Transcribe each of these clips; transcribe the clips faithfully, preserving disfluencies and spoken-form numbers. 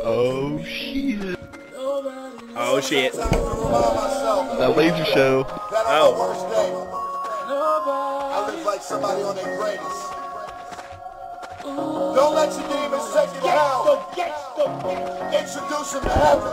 Oh shit. Oh shit. That laser show. Oh. I live like somebody on their greatest. Don't let your demons take you down. Introduce them to heaven.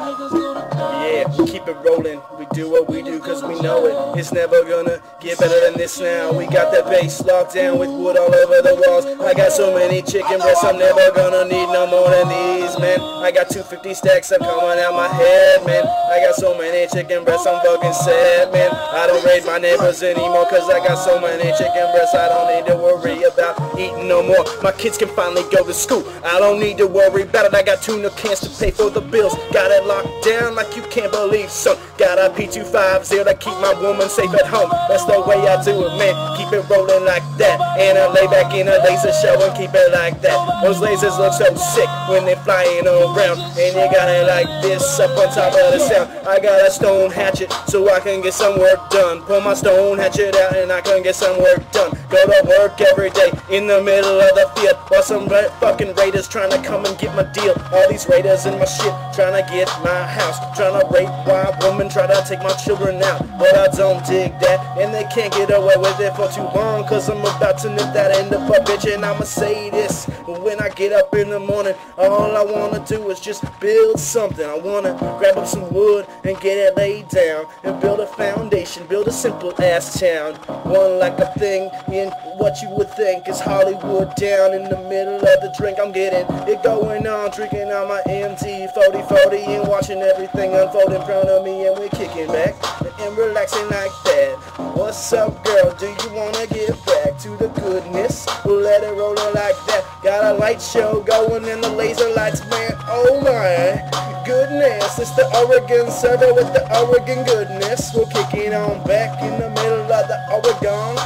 Yeah, we keep it rolling. We do what we do cause we know it. It's never gonna get better than this now. We got that bass locked down with wood all over the walls. I got so many chicken breasts, I'm never gonna need no more than these, man. I got two fifty stacks that coming out my head, man. I got so many chicken breasts, I'm fucking sad, man. I don't raid my neighbors anymore cause I got so many chicken breasts. I don't need to worry about eating no more. My kids can finally go to school. I don't need to worry about it. I got tuna cans to pay for the bills. Got it locked down like you can't believe, son. Got a P two fifty to keep my woman safe at home. That's the way I do it, man. Keep it rolling like that. And I lay back in a laser show and keep it like that. Those lasers look so sick when they're flying around. And you got it like this up on top of the sound. I got a stone hatchet so I can get some work done. Pull my stone hatchet out and I can get some work done. Go to work every day in the middle of the field while some fucking raiders trying to come and get my deal. All these raiders in my shit trying to get my house, trying to rape my woman, try to take my children out. But I don't dig that, and they can't get away with it for too long, cause I'm about to nip that end of a bitch. And I'ma say this, when I get up in the morning, all I wanna do is just build something. I wanna grab up some wood and get it laid down and build a foundation, build a simple ass town. One like a thing in what you would think is Hollywood, down in the middle of the drink. I'm getting it going on, drinking on my M T forty forty and watching everything unfold in front of me, and we're kicking back and relaxing like that. What's up, girl? Do you wanna get back to the goodness? We'll let it roll like that. Got a light show going in the laser lights, man. Oh my goodness, it's the Oregon server with the Oregon goodness. We're kicking on back in the middle of the Oregon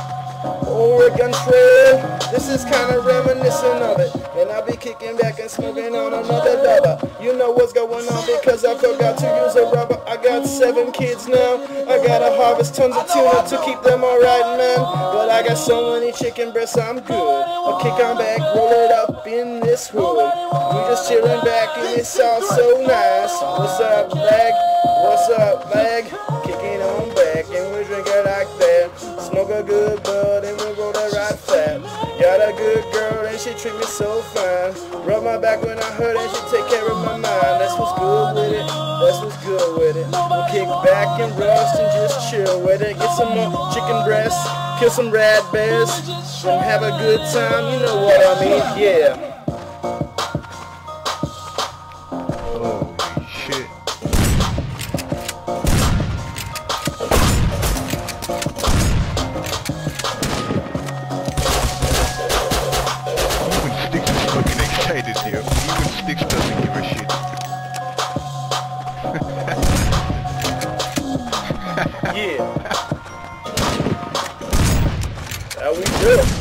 Oregon Trail. This is kind of reminiscent of it, and I'll be kicking back and smoking on another dubber. You know what's going on because I forgot to use a rubber. I got seven kids now. I gotta harvest tons of tuna to keep them alright, man. But I got so many chicken breasts, I'm good. I'll kick on back, roll it up in this hood. We just chilling back and it's all so nice. What's up, leg? What's up, leg? Kicking on back and we drink it like that. Smoke a good bud and we roll it right fat. Got a good girl and she treat me so fine. Rub my back when I hurt and she take care of my mind. That's what's good with it. That's what's good with it. We'll kick back and rust and just chill with it. Get some more chicken breasts, kill some rad bears, and have a good time. You know what I mean? Yeah. Holy shit. Even Sticks is fucking excited here. Even Sticks doesn't give a shit. Yeah. How we do?